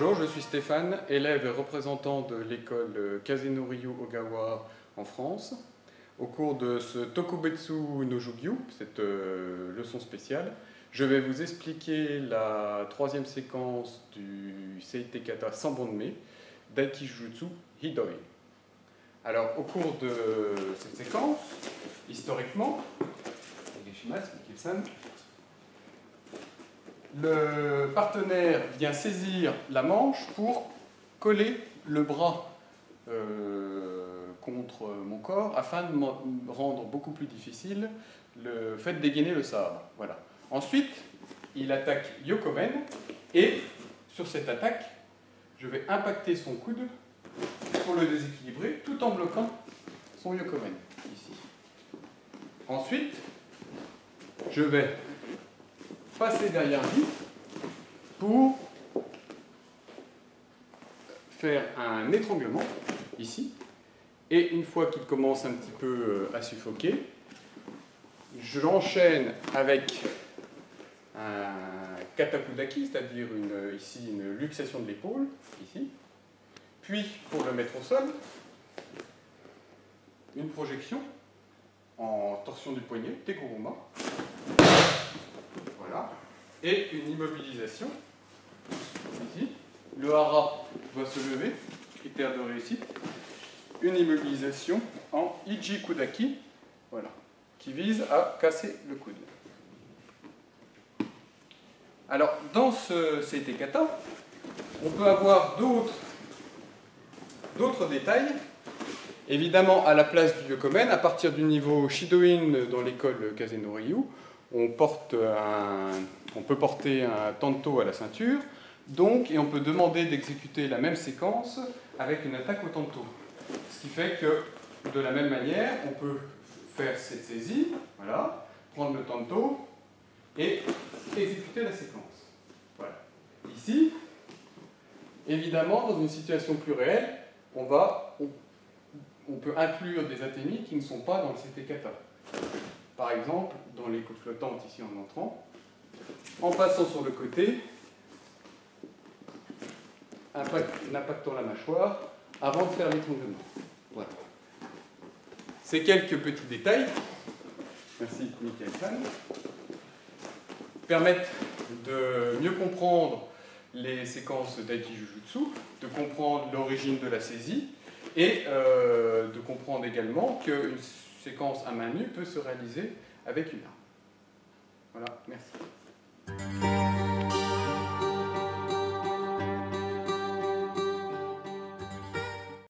Bonjour, je suis Stéphane, élève et représentant de l'école Kazeno-Ryu Ogawa en France. Au cours de ce Tokubetsu no Jugyu, cette leçon spéciale, je vais vous expliquer la troisième séquence du Seite Kata Sanbonme, Daikijutsu Hidoi. Alors, au cours de cette séquence, historiquement, le partenaire vient saisir la manche pour coller le bras contre mon corps afin de me rendre beaucoup plus difficile le fait de dégainer le sabre. Voilà. Ensuite, il attaque Yokomen et sur cette attaque, je vais impacter son coude pour le déséquilibrer tout en bloquant son Yokomen ici. Ensuite, je vais passer derrière lui pour faire un étranglement ici. Et une fois qu'il commence un petit peu à suffoquer, je l'enchaîne avec un katakudaki, c'est-à-dire ici une luxation de l'épaule, ici. Puis, pour le mettre au sol, une projection en torsion du poignet, tekuruma. Voilà. Et une immobilisation, ici. Le hara doit se lever, critère de réussite. Une immobilisation en Iji Kudaki, voilà, qui vise à casser le coude. Alors, dans ce Seite Kata, on peut avoir d'autres détails. Évidemment, à la place du Yokomen, à partir du niveau Shidoin dans l'école Kazeno-Ryu, on peut porter un tanto à la ceinture, donc, et on peut demander d'exécuter la même séquence avec une attaque au tanto. Ce qui fait que, de la même manière, on peut faire cette saisie, voilà, prendre le tanto et exécuter la séquence. Voilà. Ici, évidemment, dans une situation plus réelle, on peut inclure des aténies qui ne sont pas dans le Seite Kata. Par exemple, dans les côtes flottantes, ici en entrant, en passant sur le côté, en impactant la mâchoire, avant de faire l'étranglement. Voilà. Ces quelques petits détails, merci Michael-san, permettent de mieux comprendre les séquences d'Aikijujutsu, de comprendre l'origine de la saisie, et de comprendre également qu'une séquence à main nue peut se réaliser avec une arme. Voilà, merci.